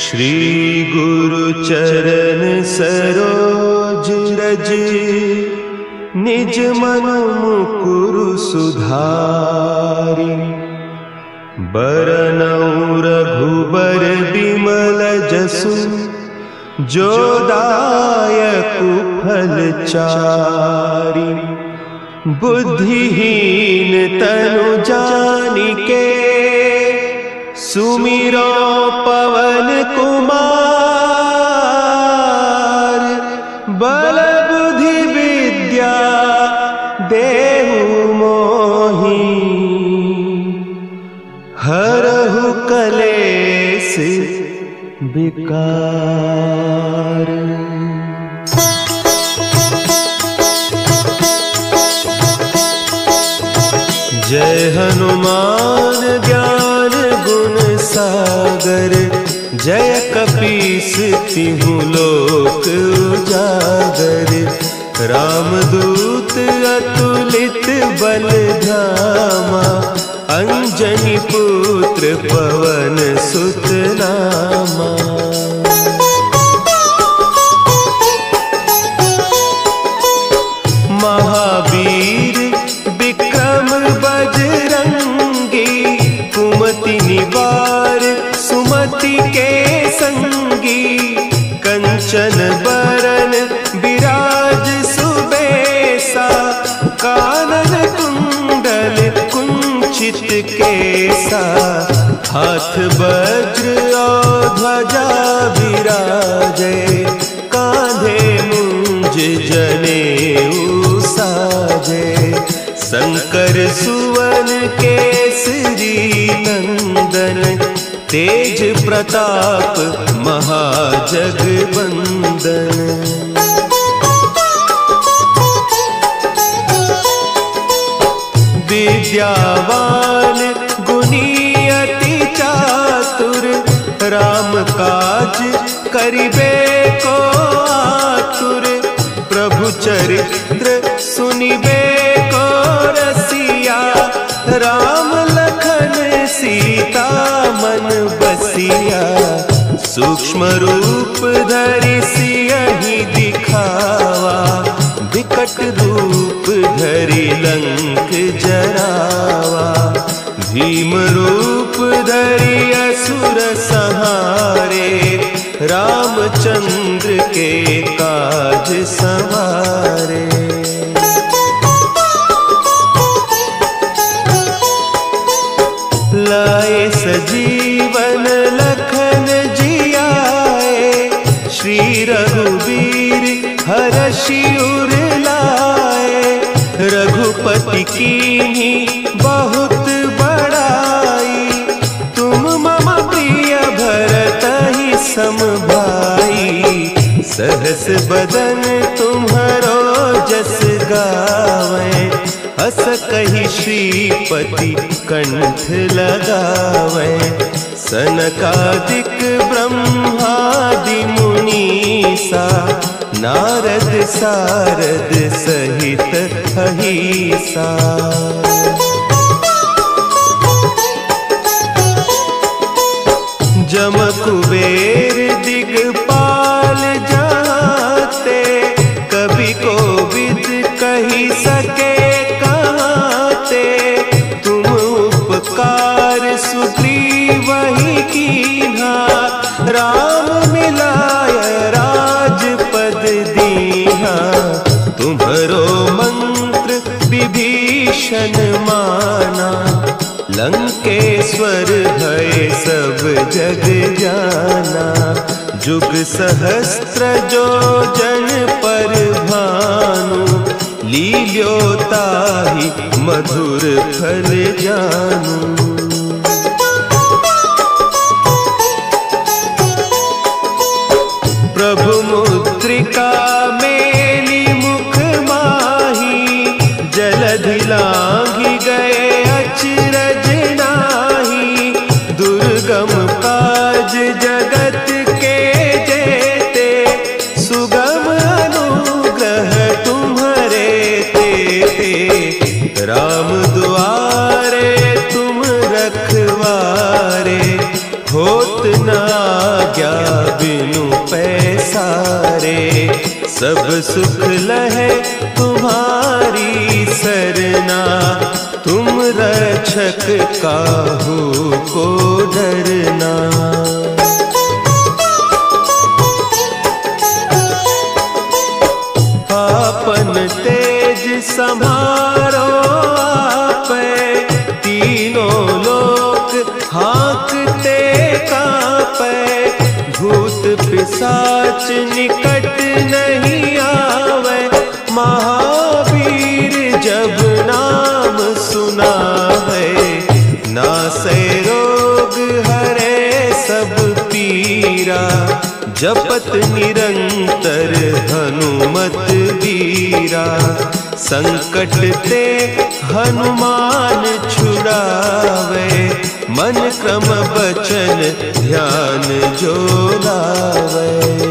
श्री गुरु चरण सरोज रज, निज मन मुकुरु सुधारि। बरनउँ रघुबर बिमल जसु, जो दायकु फल चारि। बुद्धिहीन तनु जानिके, सुमिरो पवन कुमार। बल बुद्धि विद्या देहु मोहि, हरहु कलेस विकार। जय हनुमान ज्ञान गुण सागर, जय कपीस तिहु लोक उजागर। रामदूत अतुलित बल धामा, अंजनी पुत्र पवन सुत नामा। महावीर विक्रम बजरंगी, कुमति निवार सुमति के संगी। कंचन बरन विराज सुबेसा, कानन कुंडल कुंचित केसा। हाथ वज्र और ध्वजा विराजे, कांधे मुंज जनेऊ साजे। शंकर सुवन केसरी नंदन, तेज प्रताप महाजगबंदन। विद्यावान गुणी अति चातुर, राम काज करिबे को आतुर। प्रभु चरित्र सुनिबे को रसिया, राम लखन सीता मन बसिया। सूक्ष्म रूप धरि सियहि दिखावा, विकट रूप धरि लंक जरावा। भीम रूप धरि असुर संहारे, रामचंद्र के काज सवारे। लाए सजीवन लखन जियाए, श्री रघुवीर हरषि उर लाए। रघुपति कीन्ही बहुत बड़ाई, तुम मम प्रिय भरतहि सम भाई। सहस बदन तुम्हरो जस गावें, हस कहि श्रीपति कंठ लगावें। सनकादिक ब्रह्मादि मुनीसा, नारद सारद सहित अहीसा। जम कुबेर दिगपाल जाते, कवि कोविद कहि सके कहते। तुम उपकार सुग्रीवहि कीन्हा, राम मिलाय राजपद दीन्हा। तुम्हरो मंत्र विभीषण माना, लंकेश्वर भय सब जग जाना। जुग सहस्त्र जो जन पर भानु, लील्योताहि मधुर फल जानू। प्रभु मुद्रिका मेली मुख माही, जलधि लांघि गए अचरज नाही। दुर्गम काज जगत के जेते, सुगम अनुग्रह तुम्हरे तेते। राम दुआरे तुम रखवारे, होत न आज्ञा बिनु पैसारे, सब सुख लहे तुम्हारी सरना, तुम रक्षक काहू को डरना। आपन तेज संभारो आपे, तीनों लोक हाँकते कांपे, भूत पिशाच निकट नहीं आवे, महावीर जब नाम सुनावे, नासे रोग हरे सब पीरा, जपत निरंतर हनुमत वीरा, संकट ते हनुमान छुड़ावे, मन क्रम बचन ध्यान जो लावे।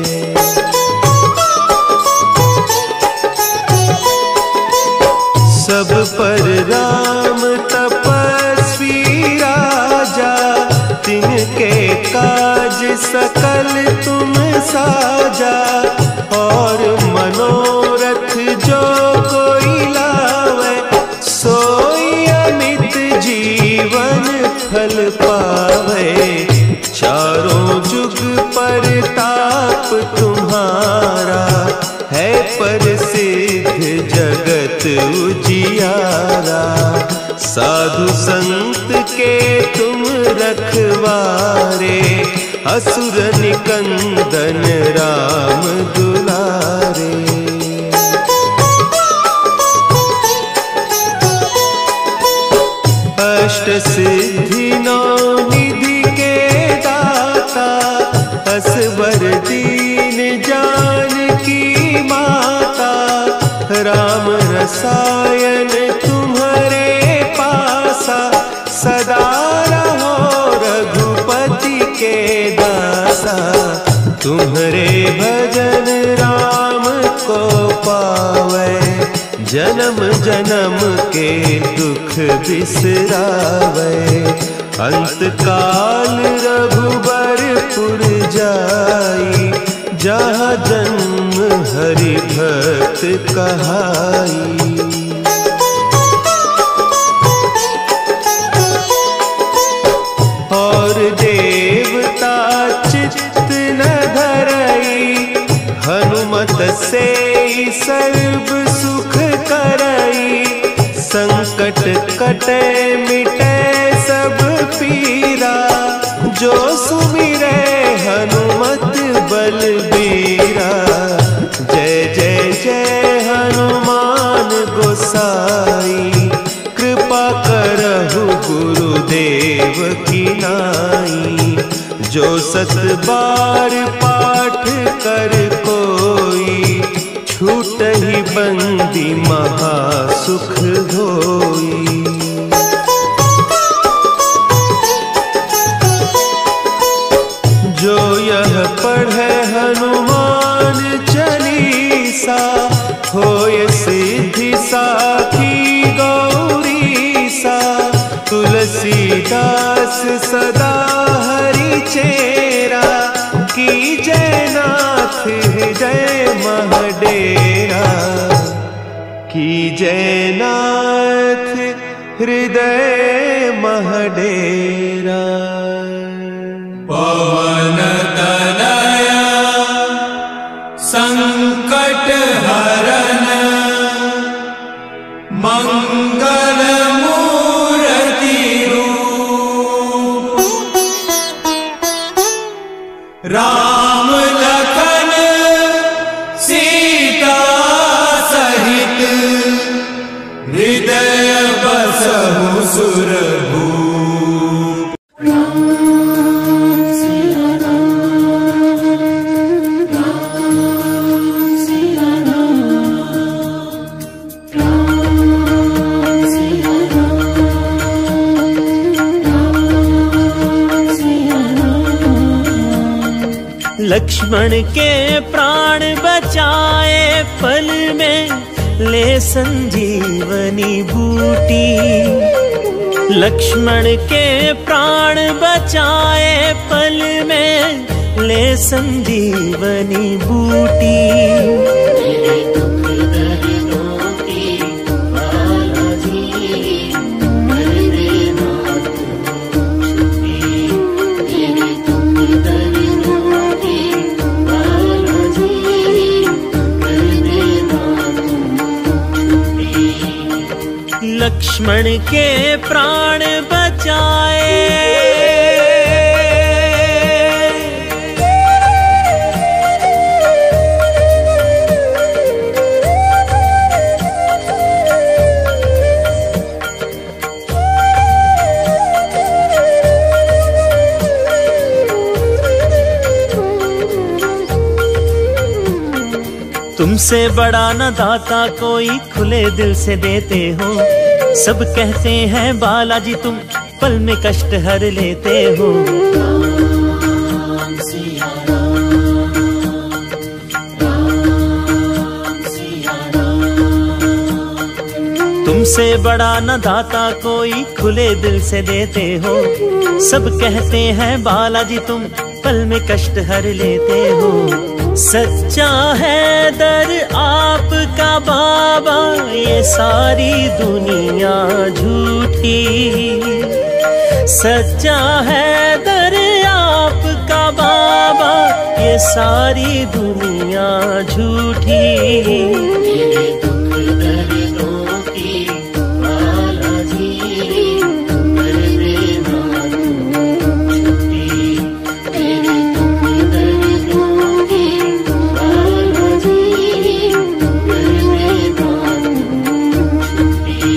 सब पर राम तपस्वी राजा, तिनके काज सकल तुम साजा, और मनोरथ जो कोई लावे, सोई अमित जीवन फल पावे, चारों जुग परताप तुम्हारा, है प्रसिद्ध जगत उजियारा, साधु संत के तुम रखवारे, असुर निकंदन राम दुलारे। अष्ट सिद्धि नौ निधि के दाता, असवर दीन जानकी माता, राम रसायन तुम्हारे पासा, सदा रहो रघुपति के दासा, तुम्हारे भजन राम को पावे, जन्म जन्म के दुख बिसरावे, अंत काल रघुबरपुर जाई, जहाँ जन्म हरि भक्त कहाई। और देवता चित्त न धरई, हनुमत से सर्व सुख करई, संकट कटे मिटे सब पीरा, जो सुमिरे हनुमत बलबीरा, जय जय जय हनुमान गोसाई, कृपा करहु गुरुदेव की नाई, जो सत बार पाठ कर कोई, छूट ही बंदी महासुख होई। जो यह पढ़े हनुमान चालीसा, होय सिद्धि साखी गौरीसा, तुलसीदास सदा हरि चेरा, की जयनाथ हृदय महडेरा, की जयनाथ हृदय महडेरा। पवन तनया संकट हरन, मंगल मूर्ति रूप, राम लखन सीता सहित, हृदय बसहु सुरभूप। लक्ष्मण के प्राण बचाए, पल में ले संजीवनी बूटी। लक्ष्मण के प्राण बचाए, पल में ले संजीवनी बूटी। मेरे दुख दर्दों की बालाजी कर देना तुम छुट्टी। मेरे दुख दर्दों की बालाजी कर देना तुम छुट्टी। लक्ष्मण के प्राण बचाए, तुमसे बड़ा न दाता कोई खुले दिल से देते हो। सब कहते हैं बालाजी तुम पल में कष्ट हर लेते हो। राम सिया राम, राम सिया राम। तुमसे बड़ा न दाता कोई खुले दिल से देते हो। सब कहते हैं बालाजी तुम पल में कष्ट हर लेते हो। सच्चा है दर आपका बाबा, ये सारी दुनिया झूठी। सच्चा है दर आपका बाबा, ये सारी दुनिया झूठी। मेरे दुख दर्दों की बालाजी कर देना तुम छुट्टी। मेरे दुख दर्दों की बालाजी कर देना तुम छुट्टी।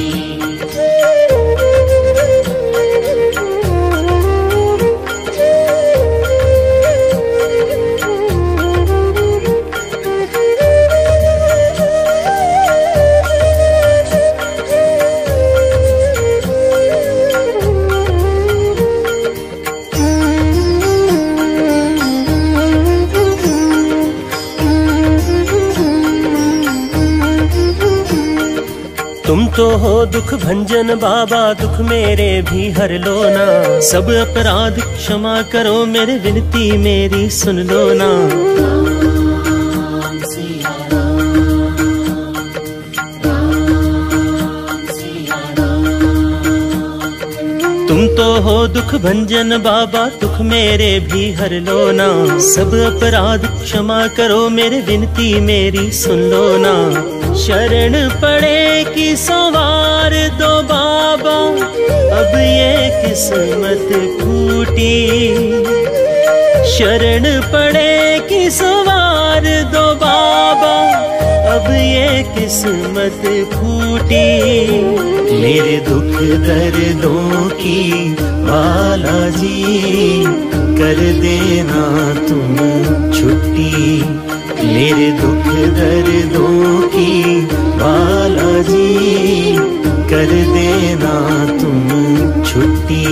तुम तो हो दुख भंजन बाबा, दुख मेरे भी हर लो ना। सब अपराध क्षमा करो मेरे, विनती मेरी सुन लो ना। राम सिया राम, राम सिया राम। तुम तो हो दुख भंजन बाबा, दुख मेरे भी हर लो ना। सब अपराध क्षमा करो मेरे, विनती मेरी सुन लो ना। शरण पड़े कि संवार दो बाबा, अब ये किस्मत फूटी। शरण पड़े कि संवार दो बाबा, अब ये किस्मत फूटी। मेरे दुख दर्दों की बालाजी कर देना तुम छुट्टी। मेरे दुख दर्दों की बालाजी कर देना तुम छुट्टी।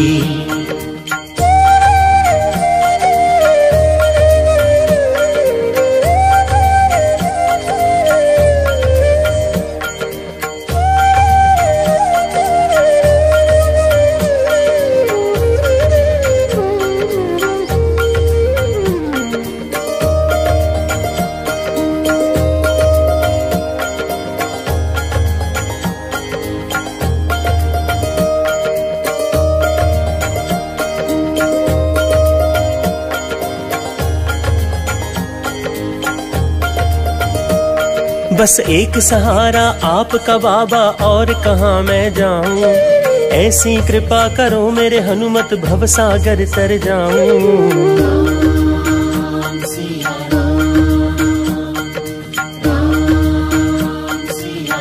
बस एक सहारा आपका बाबा, और कहाँ मैं जाऊं। ऐसी कृपा करो मेरे हनुमत, भवसागर तर जाऊं। राम सिया राम, राम सिया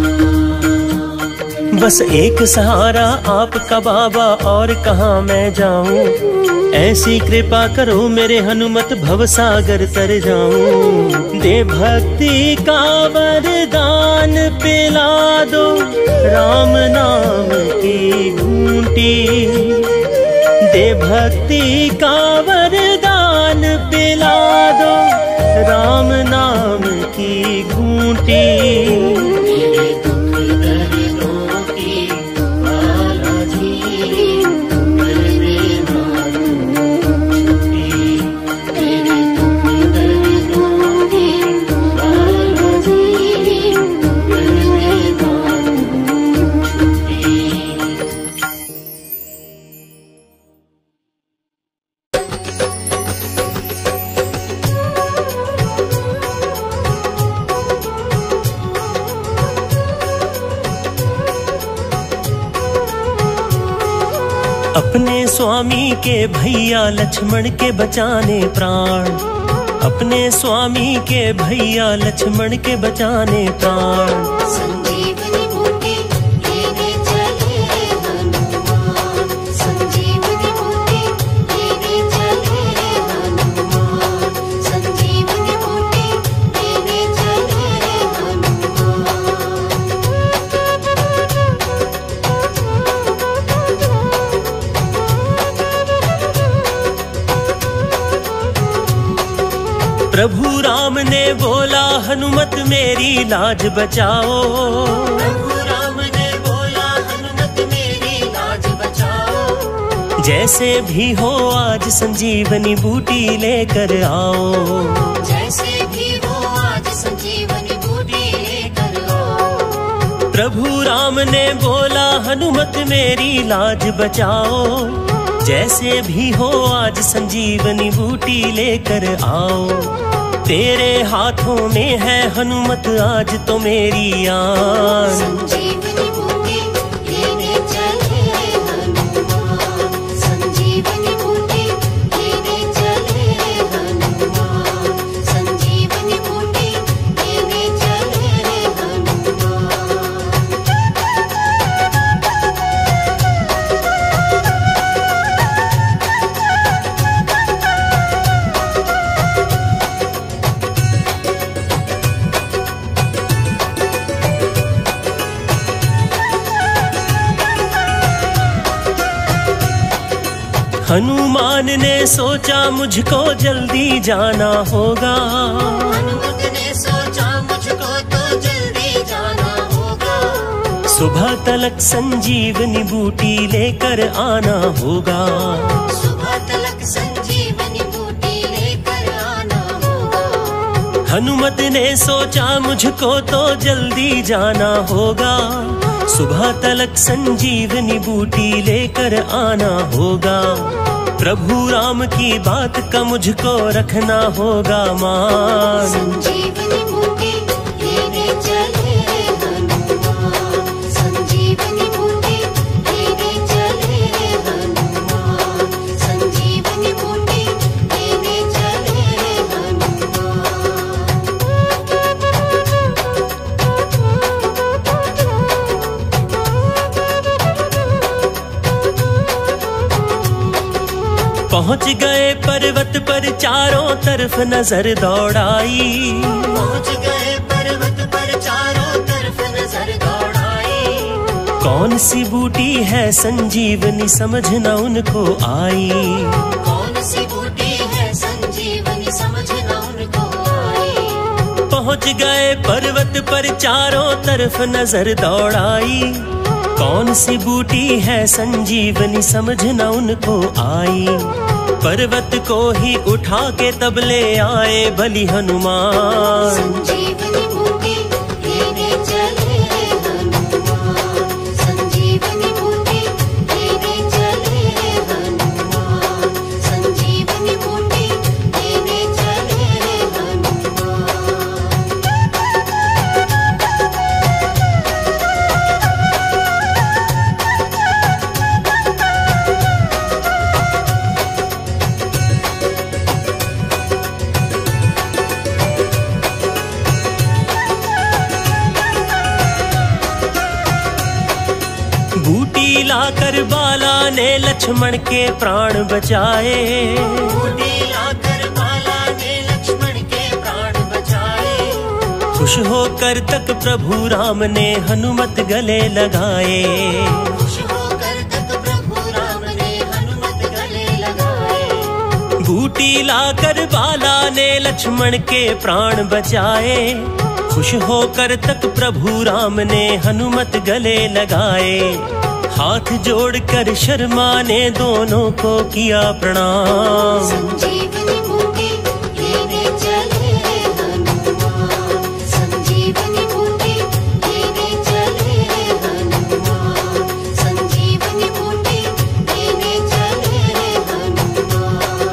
राम। बस एक सहारा आपका बाबा, और कहाँ मैं जाऊं। ऐसी कृपा करो मेरे हनुमत, भवसागर तर जाऊं। दे भक्ति का वरदान पिला दो, राम नाम की घूंटी। दे भक्ति का वरदान पिला दो, राम नाम की घूंटी। मेरे दुख दर्दों की बालाजी कर देना तुम छुट्टी। मेरे अपने स्वामी के भैया लक्ष्मण के बचाने प्राण, अपने स्वामी के भैया लक्ष्मण के बचाने प्राण। संजीवनी बूटी लेने चले हनुमान, संजीवनी बूटी लेने चले हनुमान, संजीवनी बूटी लेने चले हनुमान। प्रभु राम ने बोला हनुमत मेरी लाज बचाओ, प्रभु राम ने बोला हनुमत मेरी लाज बचाओ, जैसे भी हो आज संजीवनी बूटी लेकर आओ, जैसे भी हो आज संजीवनी बूटी लेकर आओ। प्रभु राम ने बोला हनुमत मेरी लाज बचाओ, जैसे भी हो आज संजीवनी बूटी लेकर आओ। तेरे हाथों में है हनुमत आज तो मेरी आन। संजीवनी बूटी लेने चले हनुमान, संजीवनी बूटी लेने चले हनुमान, संजीवनी बूटी लेने चले हनुमान। हनुमान ने सोचा मुझको जल्दी जाना होगा, हनुमत ने सोचा मुझको तो जल्दी जाना होगा, सुबह तलक संजीवनी बूटी लेकर आना होगा, सुबह तलक संजीवनी बूटी लेकर आना होगा। हनुमत ने सोचा मुझको तो जल्दी जाना होगा, सुबह तलक संजीवनी बूटी लेकर आना होगा। प्रभु राम की बात का मुझको रखना होगा मान। संजीवनी बूटी लेने चले हनुमान, संजीवनी बूटी लेने चले हनुमान, संजीवनी बूटी लेने चले हनुमान। पहुंच गए पर्वत पर चारों तरफ नजर दौड़ाई, पहुंच गए पर्वत पर चारों तरफ नजर दौड़ाई, कौन सी बूटी है संजीवनी समझ न उनको आई। कौन सी बूटी है संजीवनी समझ न उनको आई। पहुंच गए पर्वत पर चारों तरफ नजर दौड़ाई, कौन सी बूटी है संजीवनी समझ न उनको आई। पर्वत को ही उठा के तब ले आए बलि हनुमान। संजीवनी बूटी लेने चले हनुमान, संजीवनी बूटी लेने चले हनुमान, संजीवनी बूटी लेने चले हनुमान। बूटी लाकर बाला ने लक्ष्मण के प्राण बचाए, बूटी लाकर बाला ने लक्ष्मण के प्राण बचाए, खुश होकर तक प्रभु राम ने हनुमत गले लगाए। खुश होकर तक प्रभु राम ने हनुमत गले लगाए। बूटी लाकर बाला ने लक्ष्मण के प्राण बचाए, खुश होकर तक प्रभु राम ने हनुमत गले लगाए। हाथ जोड़कर शर्मा ने दोनों को किया प्रणाम। संजीवनी बूटी लेने चले हनुमान, संजीवनी बूटी लेने चले हनुमान, संजीवनी बूटी लेने चले हनुमान।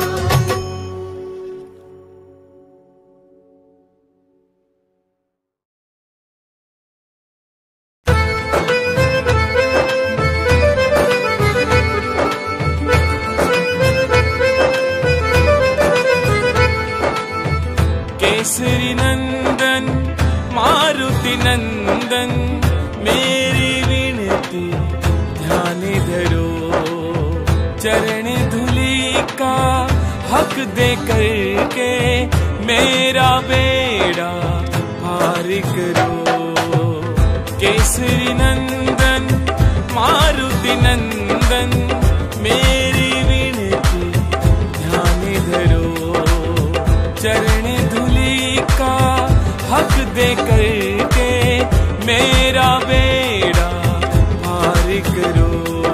केसरी नंदन मारुति नंदन मेरी विनती ध्यान धरो, चरण धूलि का हक दे करके मेरा बेड़ा पार करो। केसरी नंदन मारुति नंदन मेरी विनती ध्यान धरो, चरण धूलि का हक दे करके मेरा बेड़ा पार करो।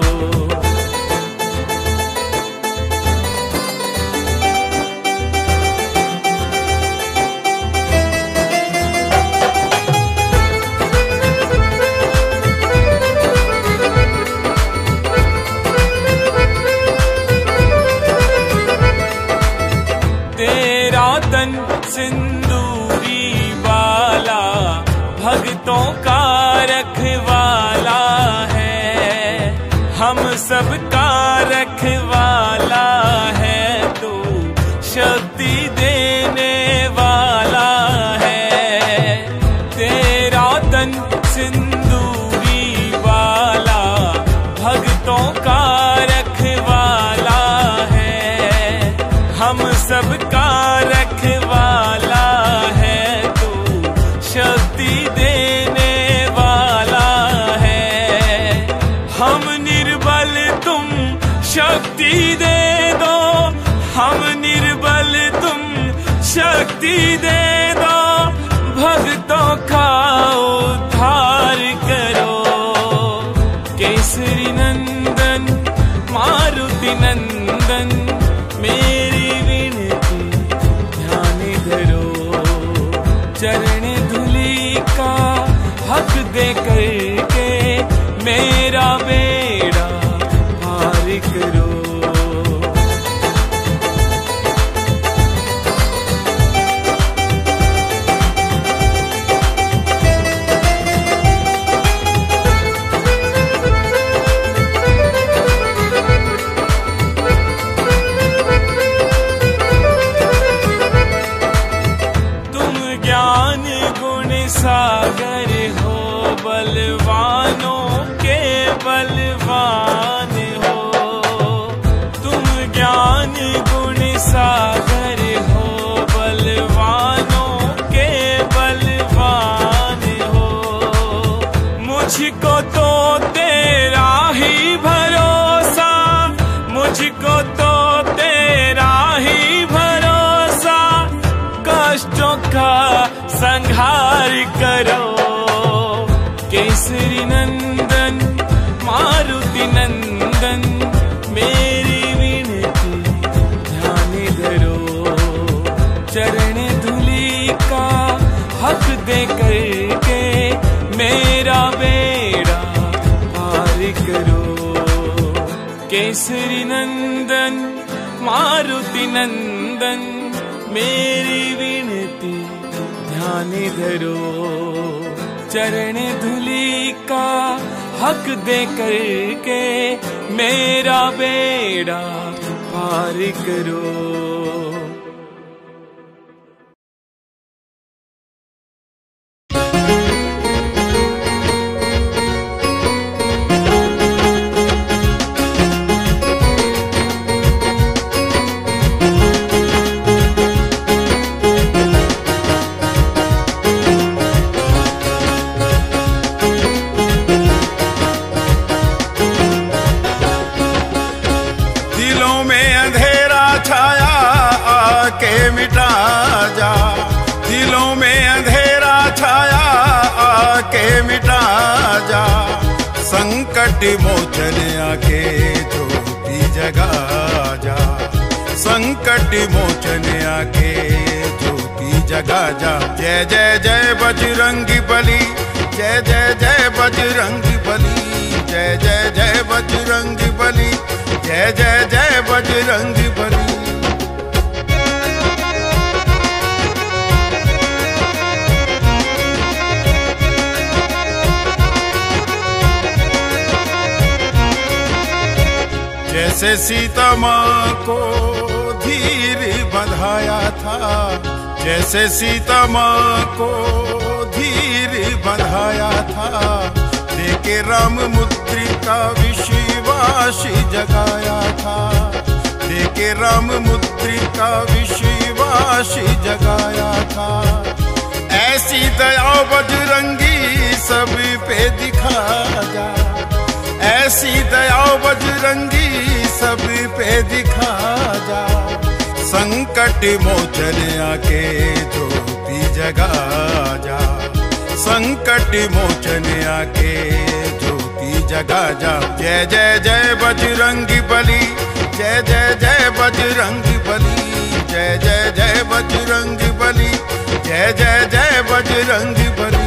सिंदूरी वाला भक्तों का रखवाला है, हम सब का रखवाला है, तू शक्ति देने वाला है। तेरा तन सिंदूरी वाला भक्तों का रखवाला है, हम सब का रखवाला है, तू शक्ति देने वाला है। हम निर्बल तुम शक्ति दे दो, हम निर्बल तुम शक्ति दे दो, भक्तों का उद्धार करो। केसरी नंदन मारुति नंदन मेरी चरण धूलि का हक दे करके मेरा बेड़ा पार करो। सागर हो बलवानों के बलवान हो, तुम ज्ञान गुण सागर हो बलवानों के बलवान हो। मुझको तो तेरा ही भरोसा, मुझको तो तेरा ही भरोसा, कष्टों का संहार करो। केसरी नंदन मारुति नंदन मेरी विनती ध्यान धरो, चरण धूलि का हक दे करके मेरा बेड़ा पार करो। केसरी नंदन मारुति नंदन मेरी विनती ध्यान धरो, चरण धूलि का हक दे करके मेरा बेड़ा पार करो। संकट मोचन आके ज्योति जगा जा, संकट मोचन आके ज्योति जगा जा। जय जय जय बजरंगी बली, जय जय जय बजरंगी बली, जय जय जय बजरंगी बली, जय जय जय बजरंगी बली। जैसे सीता माँ को धीर बंधाया था, जैसे सीता माँ को धीर बंधाया था, देके राम मुद्रिका विश्वास जगाया था, देके राम मुद्रिका विश्वास जगाया था। ऐसी दया बजरंगी सब पे दिखा जा, ऐसी दया बजरंगी सब पे दिखा जा। संकट मोचन आके ज्योति जगा जा, संकट मोचन आके ज्योति जगा जा। जय जय जय बजरंगी बली, जय जय जय बजरंगी बली, जय जय जय बजरंगी बली, जय जय जय बजरंगी बली।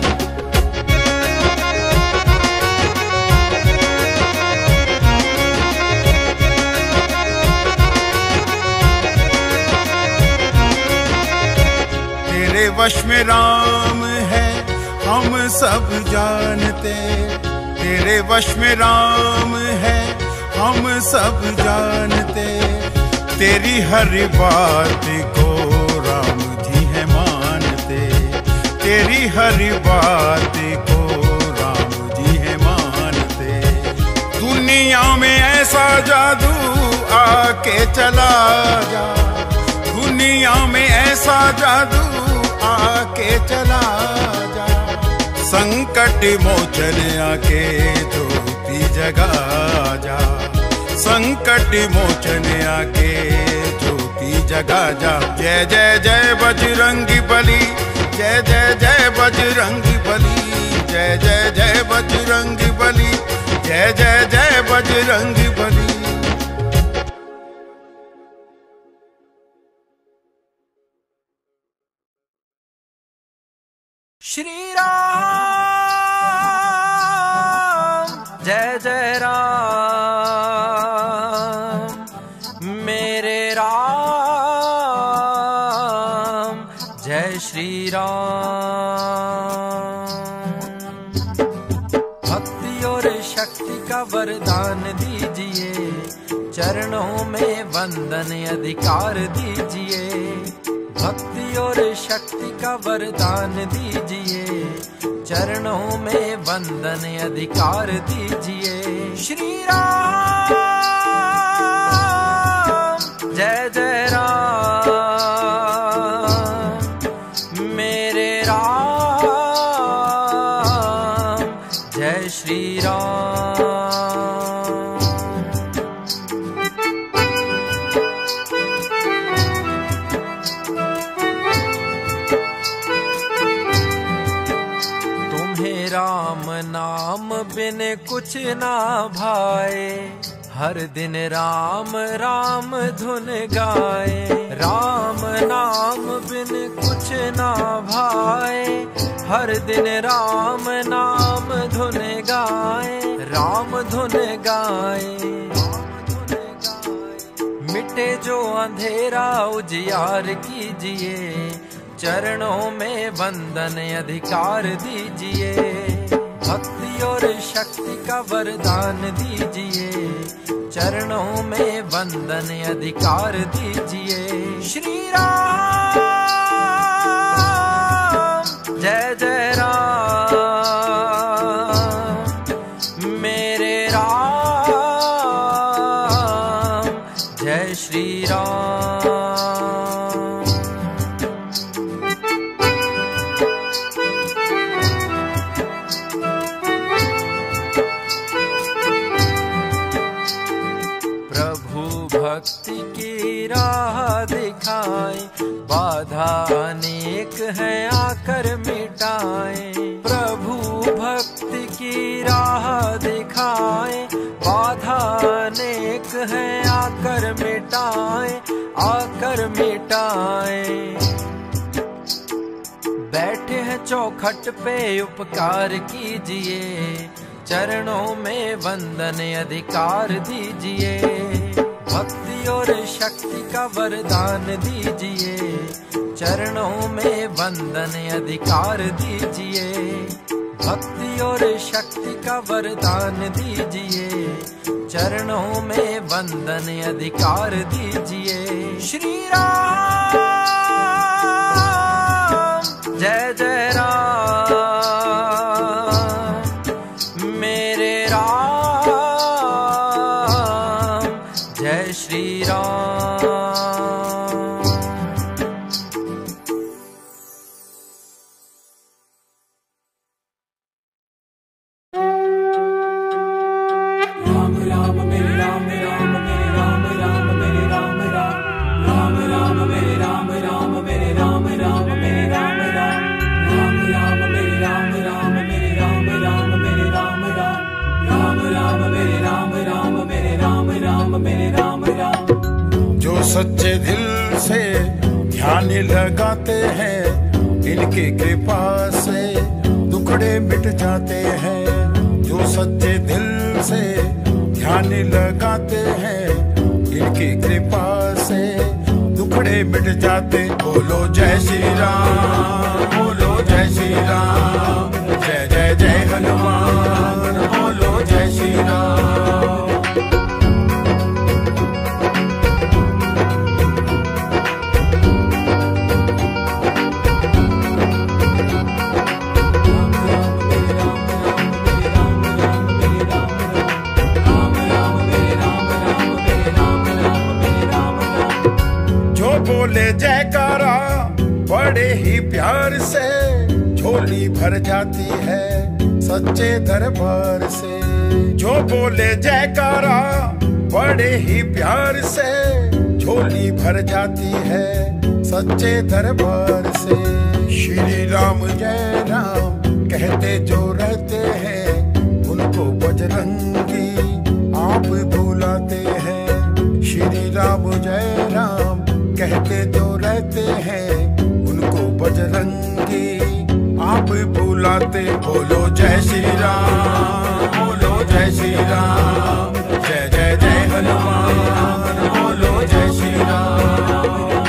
तेरे वश में राम है हम सब जानते, तेरे वश में राम है हम सब जानते। तेरी हर बात को राम जी है मानते, तेरी हर बात को राम जी है मानते। दुनिया में ऐसा जादू आके चला जा, दुनिया में ऐसा जादू आके चला जा। संकट मोचन आके ज्योति जगा जा, संकट मोचन आके ज्योति जगा जा। जय जय जय बजरंगी बली, जय जय जय बजरंगी बली, जय जय जय बजरंगी बली, जय जय जय बजरंगी बली। श्री राम जय जय राम, मेरे राम जय श्री राम। भक्ति और शक्ति का वरदान दीजिए, चरणों में वंदन अधिकार दीजिए। भक्ति और शक्ति का वरदान दीजिए, चरणों में वंदन अधिकार दीजिए। श्री राम जय जय राम, मेरे राम जय श्री राम। राम नाम बिन कुछ ना भाए, हर दिन राम राम धुन गाए। राम नाम बिन कुछ ना भाए, हर दिन राम नाम धुन गाए। राम धुन गाए, मिटे जो अंधेरा उजियार कीजिए, चरणों में वंदन अधिकार दीजिए। भक्ति और शक्ति का वरदान दीजिए, चरणों में वंदन अधिकार दीजिए। श्री राम जय जय राम, मेरे राम जय श्री राम। भक्ति की राह दिखाए, बाधा अनेक है आकर मिटाए। प्रभु भक्ति की राह दिखाए, बाधा अनेक है आकर मिटाए, आकर मिटाए। बैठे हैं चौखट पे उपकार कीजिए, चरणों में वंदन अधिकार दीजिए। भक्ति और शक्ति का वरदान दीजिए, चरणों में वंदन अधिकार दीजिए। भक्ति और शक्ति का वरदान दीजिए, चरणों में वंदन अधिकार दीजिए। श्री राम सच्चे दिल से ध्यान लगाते हैं, इनकी कृपा से दुखड़े मिट जाते हैं। जो सच्चे दिल से ध्यान लगाते हैं, इनकी कृपा से दुखड़े मिट जाते। बोलो जय श्री राम, बोलो जय श्री राम, जय जय जय हनुमान, बोलो जय श्री राम। बोले जयकारा बड़े ही प्यार से, झोली भर जाती है सच्चे दरबार से। जो बोले जयकारा बड़े ही प्यार से, झोली भर जाती है सच्चे दरबार से। श्री राम जय राम कहते जो रहते हैं, उनको बजरंगी आप बुलाते हैं। श्री राम जय राम कहते जो रहते हैं, उनको बजरंगी आप बुलाते। बोलो जय श्री राम, बोलो जय श्री राम, जय जय जय हनुमान, बोलो जय श्री राम।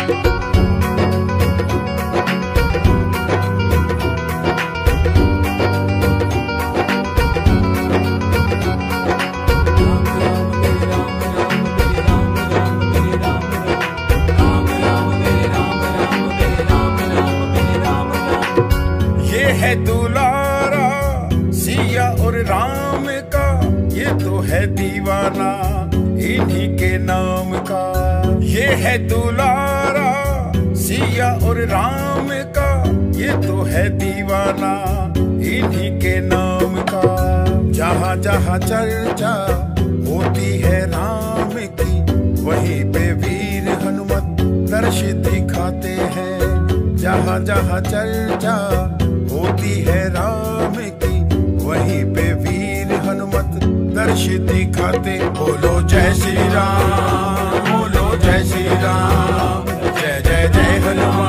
है दुलारा सिया और राम का, ये तो है दीवाना इन्हीं के नाम का। ये है दुलारा सिया और राम का, ये तो है दीवाना इन्हीं के नाम का। जहाँ जहाँ चर्चा होती है राम की, वहीं पे वीर हनुमत दर्श दिखाते हैं। जहाँ जहाँ चर्चा होती है राम की, वहीं पे वीर हनुमत दर्श दिखाते। बोलो जय श्री राम, बोलो जय श्री राम, जय जय जय हनुमान।